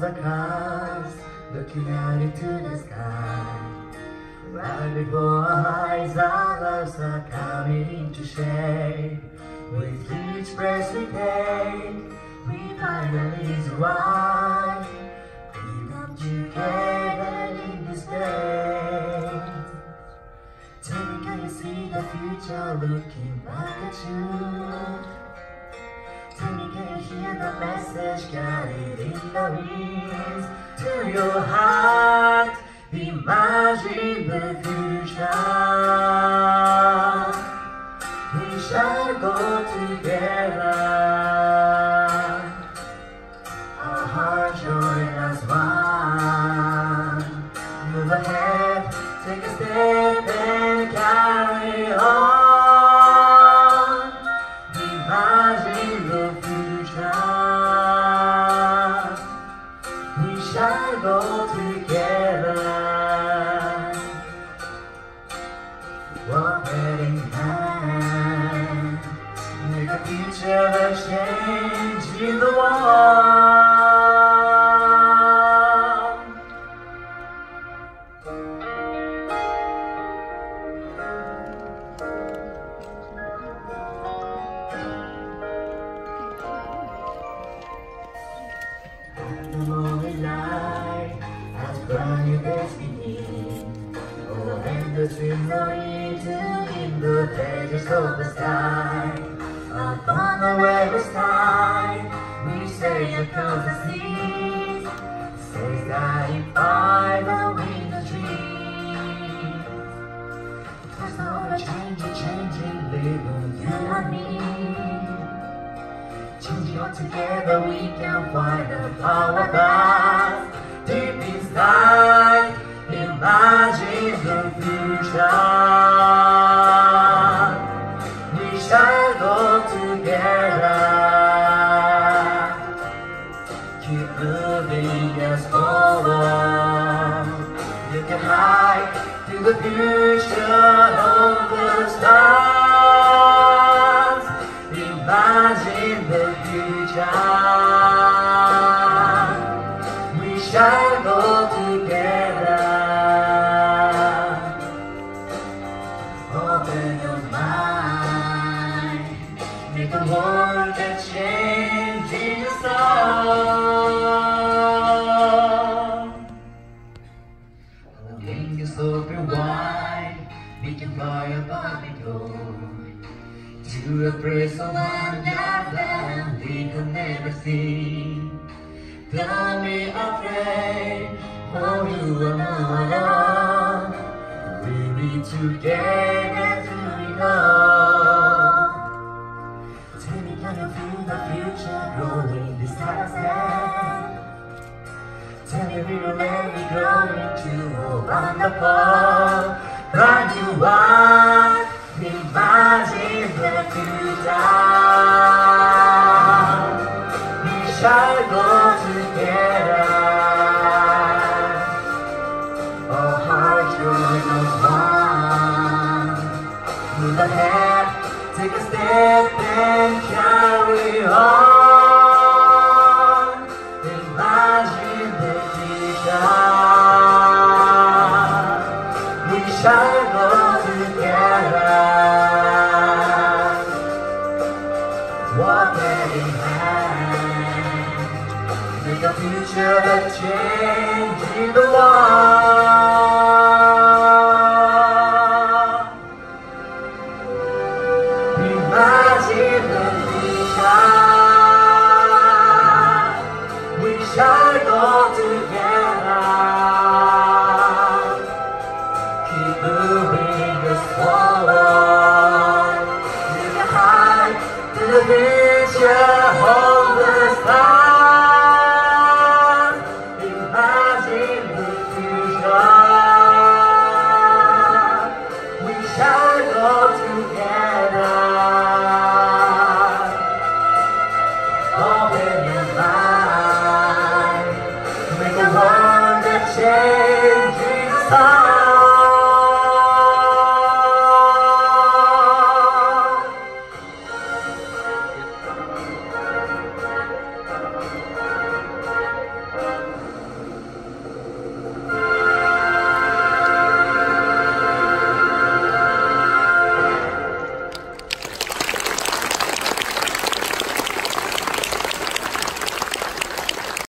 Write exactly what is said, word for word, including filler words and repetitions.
the clouds, looking out into the sky. Right before our eyes, our lives are coming into shade. With each breath we take, we finally survive. We come together in this day. Tell me, can you see the future looking back at you? Tell me, can you hear the message carried in the winds? To your heart, imagine the future. We shall go together. Our hearts join as one. Move ahead, take a step and carry on. Imagine the future. We shall go together. Walk hand in hand. Make a future that changes the world. The morning light has burned your destiny. Oh, and the dreams are written in the pages of the sky. Upon the weather's tide, we say across the sea. Says that if I the wind the trees. There's no changing, changing, living you and me. Changing all together, we can find the power that's deep inside. Imagine the future. We shall go together. Keep moving us forward. You can hide to the future of the stars. Imagine the future. We shall go together. Open your mind. Make a world that changes song. The wings open wide. We can fly above and go to a place of wonderland we could never see. Don't be afraid, for you are not alone. We'll be together through it all. Tell me, can you feel the future growing this sunset? Tell me, will you let me go into a wonderful brand new world? Imagine the future. We shall go together. Our hearts join as one. Move ahead, take a step and carry on. Imagine the future. We shall go together. Walk hand in hand. Make a future that changes the world. Imagine the